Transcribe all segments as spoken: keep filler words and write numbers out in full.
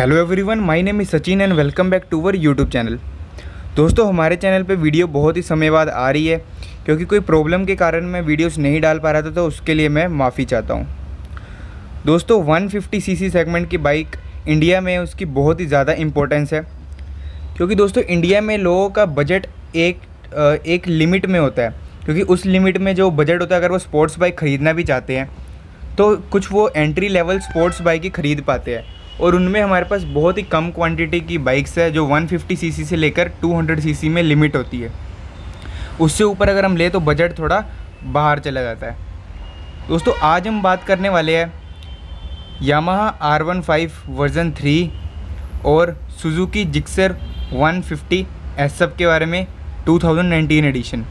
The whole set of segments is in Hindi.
Hello everyone, my name is Sachin and welcome back to our YouTube channel. दोस्तों, हमारे चैनल पे वीडियो बहुत ही समय बाद आ रही है क्योंकि कोई प्रॉब्लम के कारण मैं वीडियोस नहीं डाल पा रहा था, तो उसके लिए मैं माफ़ी चाहता हूँ। दोस्तों, वन फिफ्टी सीसी सेगमेंट की बाइक इंडिया में उसकी बहुत ही ज़्यादा इम्पोर्टेंस है क्योंकि दोस्तों इंडिया में लोगों का बजट एक एक लिमिट में होता है, क्योंकि उस लिमिट में जो बजट होता है, अगर वो स्पोर्ट्स बाइक ख़रीदना भी चाहते हैं तो कुछ वो एंट्री लेवल स्पोर्ट्स बाइक ही ख़रीद पाते हैं, और उनमें हमारे पास बहुत ही कम क्वांटिटी की बाइक्स है जो वन फिफ्टी सीसी से लेकर टू हंड्रेड सीसी में लिमिट होती है। उससे ऊपर अगर हम ले तो बजट थोड़ा बाहर चला जाता है। दोस्तों, आज हम बात करने वाले हैं Yamaha R one five version three और Suzuki Gixxer one fifty S F के बारे में टू थाउजेंड नाइनटीन एडिशन।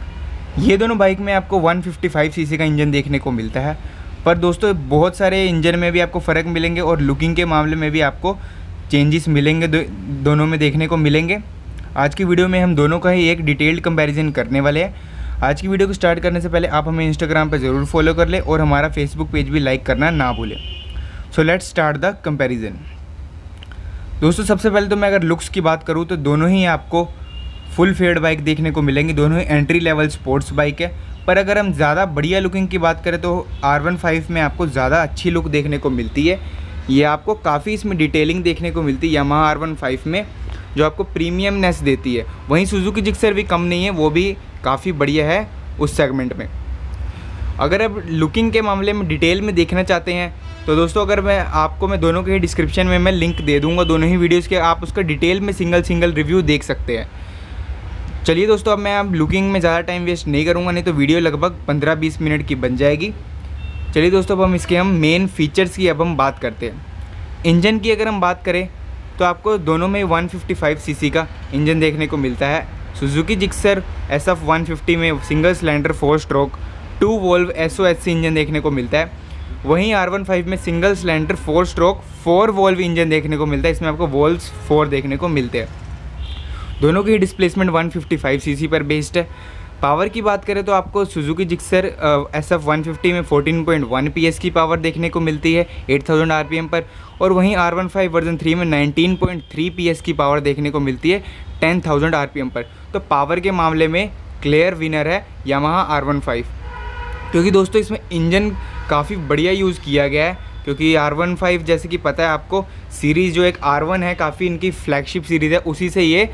ये दोनों बाइक में आपको वन फिफ्टी फाइव सीसी का इंजन देखने को मिलता है, पर दोस्तों बहुत सारे इंजन में भी आपको फ़र्क मिलेंगे और लुकिंग के मामले में भी आपको चेंजेस मिलेंगे, दो, दोनों में देखने को मिलेंगे। आज की वीडियो में हम दोनों का ही एक डिटेल्ड कंपैरिजन करने वाले हैं। आज की वीडियो को स्टार्ट करने से पहले आप हमें इंस्टाग्राम पर ज़रूर फॉलो कर लें और हमारा फेसबुक पेज भी लाइक करना ना भूलें। So let's start the comparison. दोस्तों, सबसे पहले तो मैं अगर लुक्स की बात करूँ तो दोनों ही आपको फुल फेड बाइक देखने को मिलेंगी, दोनों ही एंट्री लेवल स्पोर्ट्स बाइक है। पर अगर हम ज़्यादा बढ़िया लुकिंग की बात करें तो आर वन फाइव में आपको ज़्यादा अच्छी लुक देखने को मिलती है। ये आपको काफ़ी इसमें डिटेलिंग देखने को मिलती है यामाहा आर वन फाइव में, जो आपको प्रीमियमनेस देती है। वहीं सुजुकी जिक्सर भी कम नहीं है, वो भी काफ़ी बढ़िया है उस सेगमेंट में। अगर आप लुकिंग के मामले में डिटेल में देखना चाहते हैं तो दोस्तों, अगर मैं आपको मैं दोनों के ही डिस्क्रिप्शन में मैं लिंक दे दूँगा, दोनों ही वीडियोज़ के, आप उसका डिटेल में सिंगल सिंगल रिव्यू देख सकते हैं। चलिए दोस्तों, अब मैं अब लुकिंग में ज़्यादा टाइम वेस्ट नहीं करूँगा, नहीं तो वीडियो लगभग पंद्रह बीस मिनट की बन जाएगी। चलिए दोस्तों, अब हम इसके हम मेन फीचर्स की अब हम बात करते हैं। इंजन की अगर हम बात करें तो आपको दोनों में वन फिफ्टी फाइव सीसी का इंजन देखने को मिलता है। Suzuki Gixxer S F one fifty में single cylinder four stroke two valve S O H C engine देखने को मिलता है। वहीं आर वन फाइव में single cylinder four stroke four valve engine देखने को मिलता है। इसमें आपको वोल्व्स फोर देखने को मिलते हैं। दोनों की displacement one fifty five CC पर बेस्ड है। पावर की बात करें तो आपको Suzuki Gixxer S F one fifty में फोर्टीन पॉइंट वन पीएस की पावर देखने को मिलती है एट थाउजेंड आरपीएम पर, और वहीं R one five version three में नाइनटीन पॉइंट थ्री पीएस की पावर देखने को मिलती है टेन थाउजेंड आरपीएम पर। तो पावर के मामले में क्लियर विनर है यामाहा आर वन फाइव, क्योंकि दोस्तों इसमें इंजन काफ़ी बढ़िया यूज़ किया गया है। क्योंकि आर वन फाइव जैसे कि पता है आपको, सीरीज़ जो एक आर वन है काफ़ी इनकी फ्लैगशिप सीरीज़ है, उसी से ये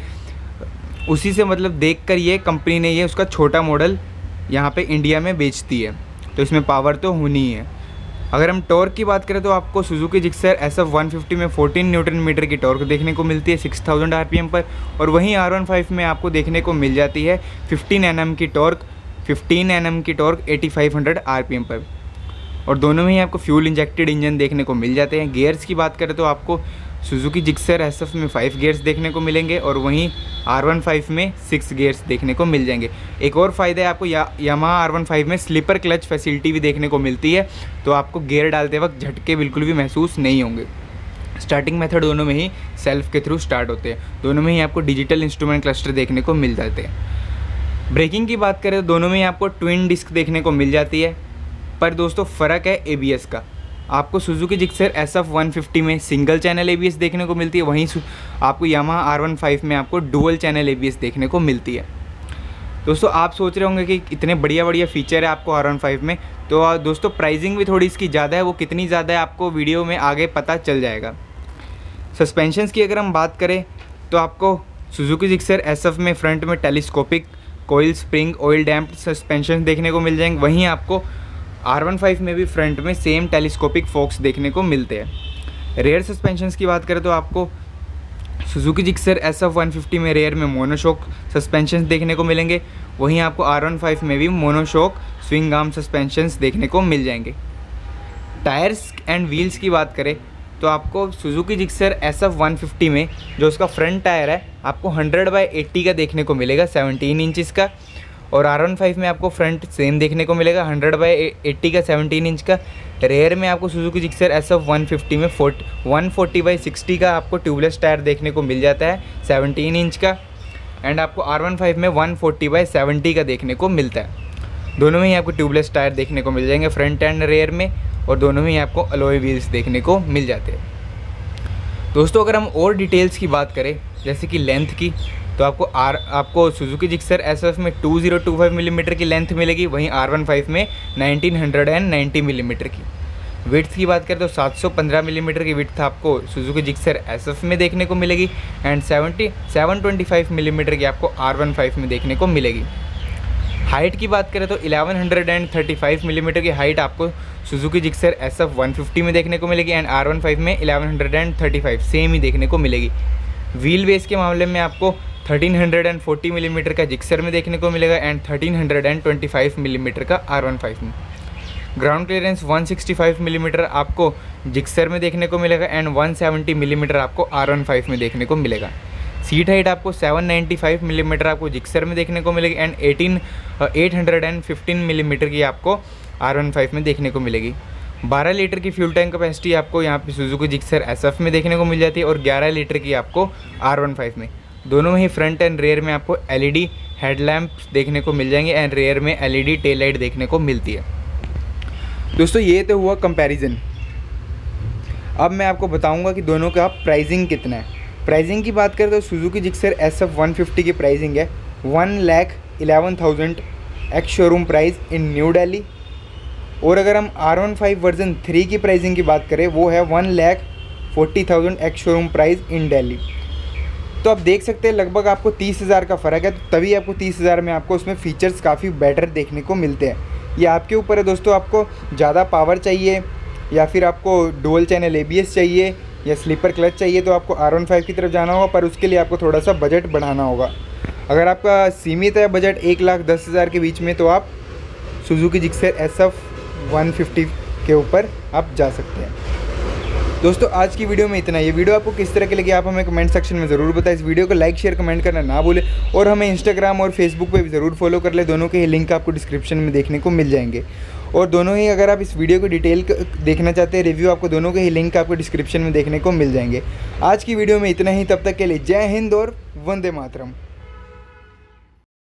उसी से मतलब देखकर ये कंपनी ने ये उसका छोटा मॉडल यहाँ पे इंडिया में बेचती है, तो इसमें पावर तो होनी ही है। अगर हम टॉर्क की बात करें तो आपको Suzuki Gixxer S F one fifty में फोर्टीन न्यूटन मीटर की टॉर्क देखने को मिलती है सिक्स थाउजेंड आरपीएम पर, और वहीं आर वन फाइव में आपको देखने को मिल जाती है फिफ्टीन एन एम की टॉर्क फिफ्टीन एन एम की torque at five hundred RPM पर, और दोनों में ही आपको फ्यूल इंजेक्टेड इंजन देखने को मिल जाते हैं। गियर्स की बात करें तो आपको सुजुकी जिक्सर एस एफ में फाइव गियर्स देखने को मिलेंगे और वहीं आर वन फाइव में सिक्स गियर्स देखने को मिल जाएंगे। एक और फ़ायदा है आपको या यामाहा आर वन फाइव में स्लीपर क्लच फैसिलिटी भी देखने को मिलती है, तो आपको गियर डालते वक्त झटके बिल्कुल भी महसूस नहीं होंगे। स्टार्टिंग मेथड दोनों में ही सेल्फ के थ्रू स्टार्ट होते हैं। दोनों में ही आपको डिजिटल इंस्ट्रूमेंट क्लस्टर देखने को मिल जाते हैं। ब्रेकिंग की बात करें तो दोनों में ही आपको ट्विन डिस्क देखने को मिल जाती है, पर दोस्तों फ़र्क है ए बी एस का। आपको Suzuki Gixxer S F one fifty में single channel A B S देखने को मिलती है, वहीं आपको यामाहा आर वन फाइव में आपको dual channel A B S देखने को मिलती है। दोस्तों, आप सोच रहे होंगे कि इतने बढ़िया बढ़िया फीचर है आपको आर वन फाइव में, तो दोस्तों प्राइसिंग भी थोड़ी इसकी ज़्यादा है। वो कितनी ज़्यादा है आपको वीडियो में आगे पता चल जाएगा। सस्पेंशंस की अगर हम बात करें तो आपको सुजुकी जिक्सर एस एफ में फ्रंट में telescopic coil spring oil damped suspension देखने को मिल जाएंगे। वहीं आपको आर वन फाइव में भी फ्रंट में सेम टेलीस्कोपिक फोक्स देखने को मिलते हैं। रेयर सस्पेंशंस की बात करें तो आपको Suzuki Gixxer S F one fifty में रेयर में मोनोशॉक सस्पेंशंस देखने को मिलेंगे, वहीं आपको आर वन फाइव में भी मोनोशॉक स्विंग आर्म सस्पेंशंस देखने को मिल जाएंगे। टायर्स एंड व्हील्स की बात करें तो आपको Suzuki Gixxer S F one fifty में जो उसका फ्रंट टायर है आपको हंड्रेड बाई एट्टी का देखने को मिलेगा सेवनटीन इंचज़ का, और आर वन फाइव में आपको फ्रंट सेम देखने को मिलेगा हंड्रेड बाई एट्टी का सेवनटीन इंच का। रेयर में आपको Suzuki Gixxer S F one fifty में वन फोर्टी बाई सिक्सटी का आपको ट्यूबलेस टायर देखने को मिल जाता है सेवनटीन इंच का, एंड आपको आर वन फाइव में वन फोर्टी बाई सेवेंटी का देखने को मिलता है। दोनों में ही आपको ट्यूबलेस टायर देखने को मिल जाएंगे फ्रंट एंड रेयर में, और दोनों में ही आपको अलॉय व्हील्स देखने को मिल जाते हैं। दोस्तों अगर हम और डिटेल्स की बात करें जैसे कि लेंथ की, तो आपको आर आपको सुजुकी जिक्सर एस एफ में two zero two five millimetre की लेंथ मिलेगी, वहीं आर वन फाइव में नाइनटीन नाइंटी मिलीमीटर की। विड्थ की बात करें तो सात सौ पंद्रह मिलीमीटर की विड्थ आपको सुजुकी जिक्सर एस एफ में देखने को मिलेगी and seventy seven twenty five millimetre की आपको आर वन फाइव में देखने को मिलेगी। हाइट की बात करें तो इलेवन थर्टी फाइव मिलीमीटर की हाइट आपको Suzuki Gixxer S F one fifty में देखने को मिलेगी एंड आर वन फाइव में इलेवन थर्टी फाइव सेम ही देखने को मिलेगी। व्हील बेस के मामले में आपको थर्टीन फोर्टी मिलीमीटर का जिक्सर में देखने को मिलेगा and thirteen twenty five millimetre का आर वन फाइव में। Ground clearance one sixty five millimetre आपको जिक्सर में देखने को मिलेगा एंड वन सेवेंटी मिलीमीटर आपको आर वन फाइव में देखने को मिलेगा। सीट हाइट आपको सेवन नाइंटी फाइव मिलीमीटर आपको जिक्सर में देखने को मिलेगी and eighteen eight fifteen millimetre की आपको आर वन फाइव में देखने को मिलेगी। बारह लीटर की फ्यूल टैंक कैपेसिटी आपको यहाँ पे सुजुकी जिक्सर एस एफ में देखने को मिल जाती है और ग्यारह लीटर की आपको आर वन फाइव में। दोनों ही फ्रंट एंड रेयर में आपको एलईडी हेडलैम्प देखने को मिल जाएंगे एंड रेयर में एलईडी टेल लाइट देखने को मिलती है। दोस्तों ये तो हुआ कंपैरिजन। अब मैं आपको बताऊंगा कि दोनों का प्राइसिंग कितना है। प्राइसिंग की बात करें तो Suzuki Gixxer S F one fifty की प्राइसिंग है one lakh eleven thousand ex showroom price in New Delhi, और अगर हम R one five version three की प्राइसिंग की बात करें वो है one lakh forty thousand ex showroom price in Delhi. तो आप देख सकते हैं लगभग आपको तीस हज़ार का फ़र्क है, तो तभी आपको तीस हज़ार में आपको उसमें फ़ीचर्स काफ़ी बेटर देखने को मिलते हैं। ये आपके ऊपर है दोस्तों, आपको ज़्यादा पावर चाहिए या फिर आपको dual channel A B S चाहिए या स्लीपर क्लच चाहिए तो आपको आर वन फाइव की तरफ जाना होगा, पर उसके लिए आपको थोड़ा सा बजट बढ़ाना होगा। अगर आपका सीमित है बजट एक लाख दस हज़ार के बीच में तो आप Suzuki Gixxer S F one fifty के ऊपर आप जा सकते हैं। दोस्तों आज की वीडियो में इतना। ये वीडियो आपको किस तरह की लगी आप हमें कमेंट सेक्शन में ज़रूर बताएं। इस वीडियो को लाइक शेयर कमेंट करना ना भूलें और हमें इंस्टाग्राम और फेसबुक पे भी ज़रूर फॉलो कर ले। दोनों के ही लिंक आपको डिस्क्रिप्शन में देखने को मिल जाएंगे। और दोनों ही अगर आप इस वीडियो को डिटेल देखना चाहते हैं रिव्यू, आपको दोनों के ही लिंक आपको डिस्क्रिप्शन में देखने को मिल जाएंगे। आज की वीडियो में इतना ही, तब तक के लिए जय हिंद और वंदे मातरम।